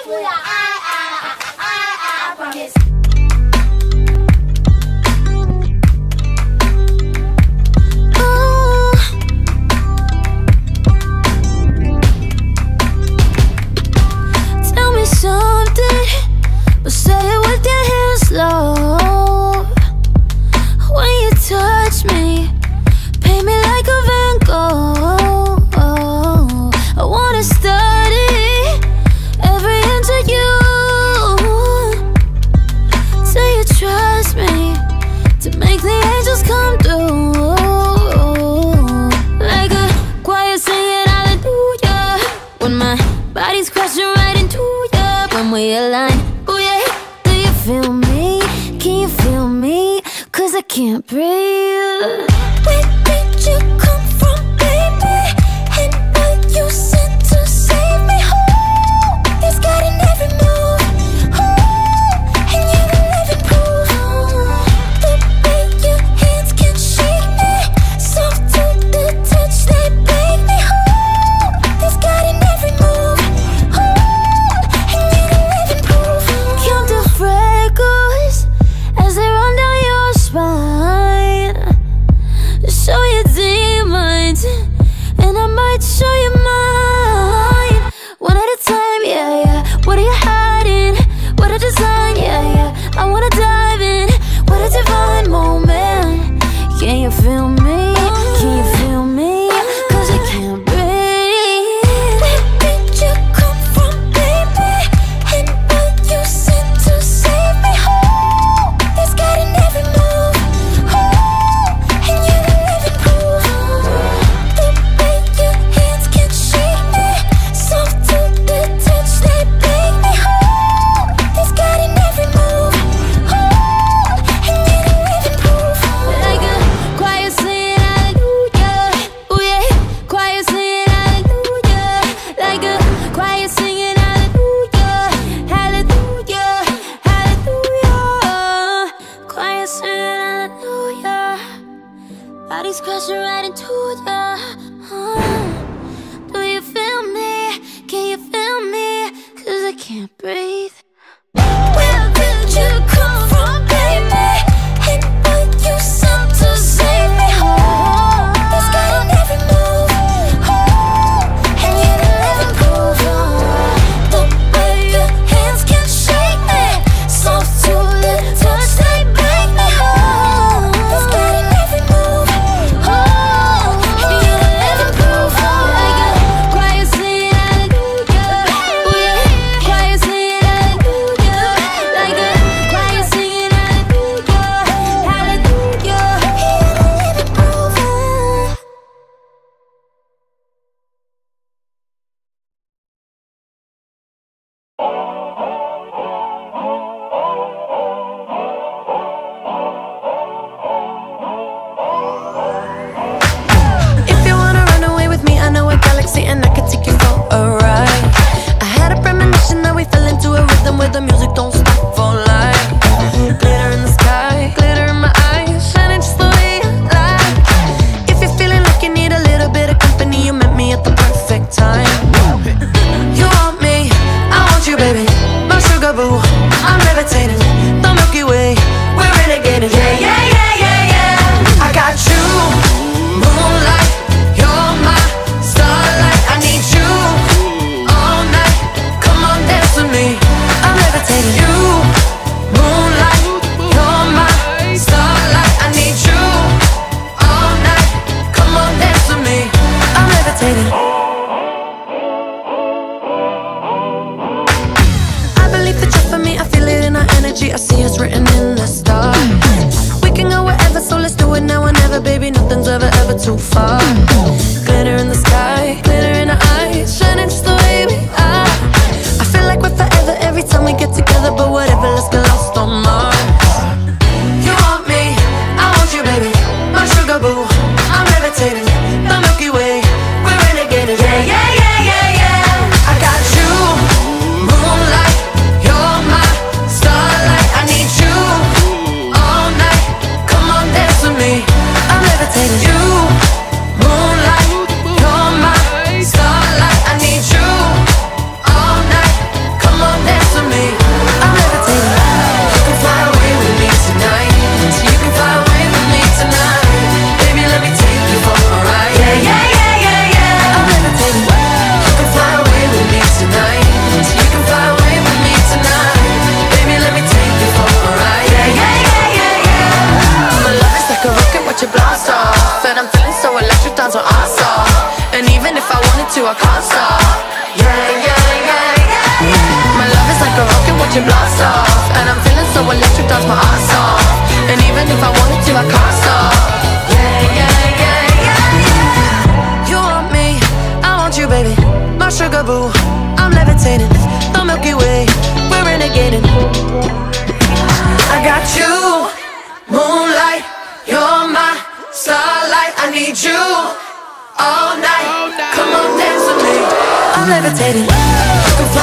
I promise. Tell me something, but say it with your hands low. When you touch me, paint me like a Van Gogh. I wanna study every inch of you. Say you trust me to make the angels come through. Like a choir singing hallelujah, when my body's crashing right into you. When we align, oh yeah. Do you feel me? Can you feel me? 'Cause I can't breathe. Where did you come from, baby? And what you sent to save me? Oh, it's got in every move. Oh, and you're the living proof. The way your hands can shake me, soft to the touch, they break me. Oh, it's got in every move. Oh, and you're the living proof. Count the freckles as they run down your spine. Show your demons, and I might show you mine. One at a time, yeah, yeah. What are you hiding? What a design, yeah, yeah. I wanna dive in. What a divine moment. Can you feel me? Can you feel me? 'Cause I can't breathe. Where did you come from, baby? And what you sent to save me? Oh, it's got in every move. Oh, and you're the living proof. The way your hands can shake me, soft to the touch, they break me. Oh, it's got in every move. Oh, and you're the living proof. Like a choir singing hallelujah, oh yeah. Choir singing hallelujah, like a choir singing hallelujah, hallelujah, hallelujah. Choir singing hallelujah, body's crashing right into ya. Do you feel me? Can you feel me? 'Cause I can't breathe. Where did you come from, baby? And what you sent to save me? Oh, it's got in every move. Oh, and you're the living proof. The way your hands can shake me, soft to the touch, they break me. Oh, it's got in every move. Oh, and you're the living proof. Like a choir singing hallelujah, oh yeah. Choir singing hallelujah, like a choir singing hallelujah, hallelujah. You're the living proof. If you wanna run away with me, I know a galaxy and I can take you for a ride. I had a premonition that we fell into a rhythm where the music don't stop for life. Glitter in the sky, glitter in my eyes, shining just the way I like. If you're feeling like you need a little bit of company, you met me at the perfect time. You want me, I want you, baby. My sugar boo, I'm levitating. The Milky Way, we're renegading. Yeah, yeah, yeah, yeah, yeah. I got you. Moonlight, you're my starlight. I need you all night. Come on, dance with me. I'm levitating. You, moonlight, you're my starlight. I need you all night. Come on, dance with me. I'm levitating. I believe that you're for me. I feel it in our energy. I see us written in the stars. We can go wherever, so let's do it now or never, baby. Nothing's ever, ever too far. Glitter in the sky, glitter in our eyes, shining just the way we are. I feel like we're forever every time we get together, but whatever, let's get lost on Mars. You want me, I want you, baby. My sugar boo, I'm levitating. The Milky Way, we're renegading. Yeah, yeah, yeah, yeah, yeah. I got you. Moonlight, you're my starlight. I need you all night. Come on, dance with me. I'm levitating. You, moonlight. watching blast off. And I'm feeling so electric, dance my ass off. And even if I wanted to, I can't stop. Yeah, yeah, yeah, yeah, yeah. You want me, I want you, baby. My sugar boo, I'm levitating. The Milky Way, we're renegading. I got you, moonlight, you're my starlight. I need you all night. Come on, dance with me. I'm levitating.